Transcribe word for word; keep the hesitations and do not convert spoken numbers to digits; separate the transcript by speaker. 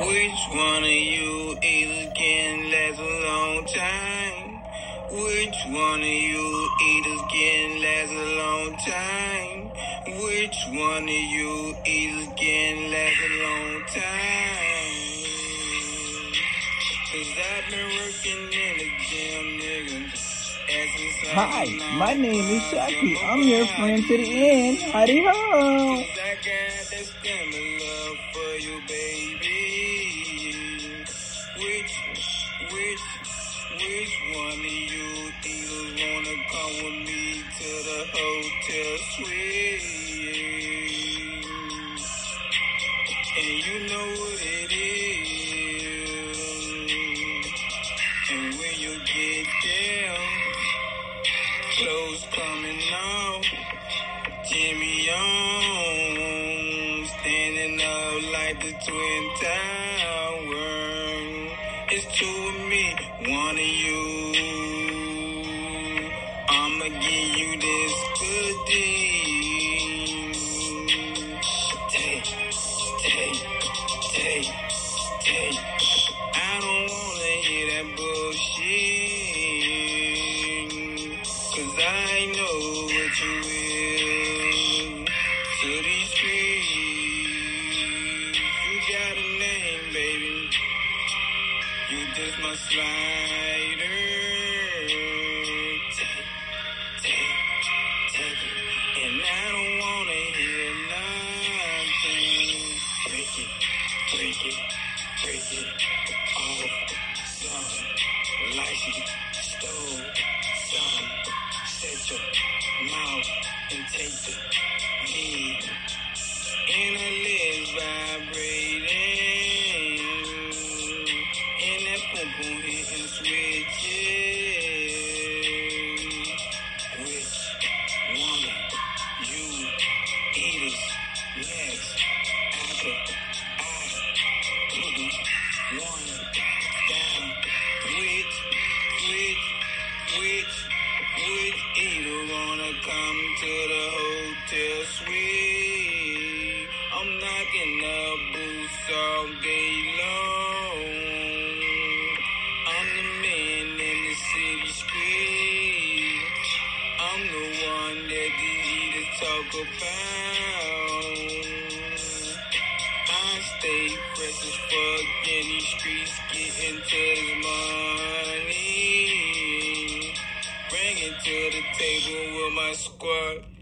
Speaker 1: Which one of you eaters can last a long time? Which one of you eaters can last a long time? Which one of you eaters can last a long time? Cause I've been working in the gym, nigga.
Speaker 2: Hi, my name is Chucky. I'm your friend to the end. Howdy ho!
Speaker 1: Cause I got that stimulus for you, baby. Which, which, which one of you either wanna come with me to the hotel suite? And you know what it is. And when you get there, clothes coming off, Jimmy on, standing up like the Twin Towers. It's two of me, one of you. I'ma give you this good deed. Take, take, take, take. I don't wanna hear that bullshit, cause I know what you will to these streets. You got a name, baby. You just my slider. Take, take, take it. And I don't wanna hear nothing. Break it, break it, break it. All done. Like it, stole some. Set your mouth and take the lead. And her legs vibrating. And that pum pum hitting switches. Which one of you eaters next? After I put one down. Which, which, which, which eater wanna come to the hotel suite? I'm knocking the boots all day long. I'm the man in the city streets. I'm the one that the eaters talk about. I stay fresh as fuck in these streets, getting to this money. Bring it to the table with my squad.